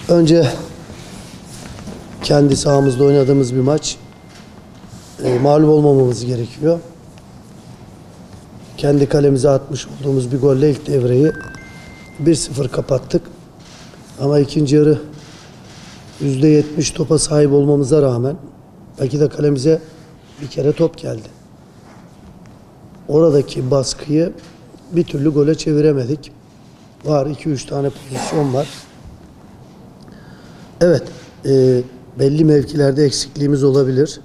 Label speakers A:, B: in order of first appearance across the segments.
A: Önce kendi sahamızda oynadığımız bir maç. Mağlup olmamamız gerekiyor. Kendi kalemize atmış olduğumuz bir golle ilk devreyi 1-0 kapattık. Ama ikinci yarı %70 topa sahip olmamıza rağmen belki de kalemize bir kere top geldi. Oradaki baskıyı bir türlü gole çeviremedik. Var 2-3 tane pozisyon var. Evet, belli mevkilerde eksikliğimiz olabilir.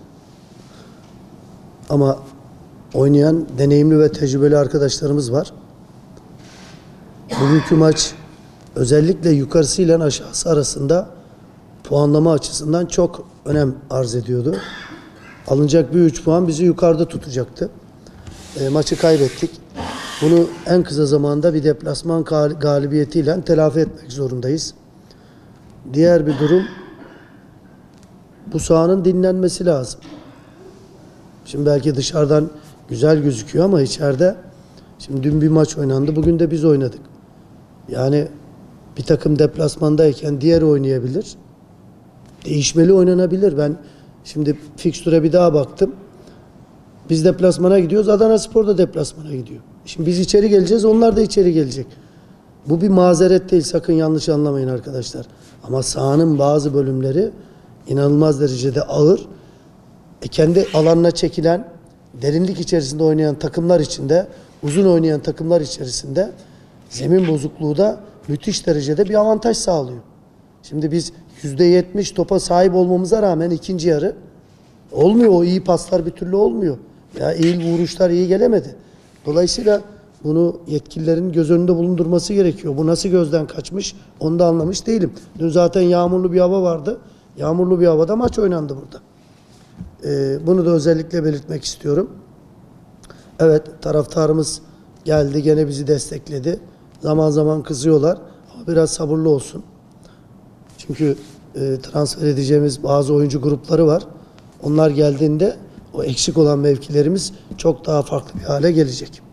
A: Ama oynayan deneyimli ve tecrübeli arkadaşlarımız var. Bugünkü maç özellikle yukarısıyla aşağısı arasında puanlama açısından çok önem arz ediyordu. Alınacak bir 3 puan bizi yukarıda tutacaktı. Maçı kaybettik. Bunu en kısa zamanda bir deplasman galibiyetiyle telafi etmek zorundayız. Diğer bir durum, bu sahanın dinlenmesi lazım. Şimdi belki dışarıdan güzel gözüküyor ama içeride, şimdi dün bir maç oynandı, bugün de biz oynadık. Yani bir takım deplasmandayken diğer oynayabilir. Değişmeli oynanabilir. Ben şimdi fikstüre bir daha baktım. Biz deplasmana gidiyoruz, Adanaspor da deplasmana gidiyor. Şimdi biz içeri geleceğiz, onlar da içeri gelecek. Bu bir mazeret değil, sakın yanlış anlamayın arkadaşlar. Ama sahanın bazı bölümleri inanılmaz derecede ağır. Kendi alanına çekilen, derinlik içerisinde oynayan takımlar içinde, uzun oynayan takımlar içerisinde zemin bozukluğu da müthiş derecede bir avantaj sağlıyor. Şimdi biz %70 topa sahip olmamıza rağmen ikinci yarı olmuyor. O iyi paslar bir türlü olmuyor. Ya iyi vuruşlar iyi gelemedi. Dolayısıyla bunu yetkililerin göz önünde bulundurması gerekiyor. Bu nasıl gözden kaçmış onu da anlamış değilim. Dün zaten yağmurlu bir hava vardı. Yağmurlu bir havada maç oynandı burada. Bunu da özellikle belirtmek istiyorum. Evet, taraftarımız geldi, gene bizi destekledi. Zaman zaman kızıyorlar ama biraz sabırlı olsun. Çünkü transfer edeceğimiz bazı oyuncu grupları var. Onlar geldiğinde o eksik olan mevkilerimiz çok daha farklı bir hale gelecek.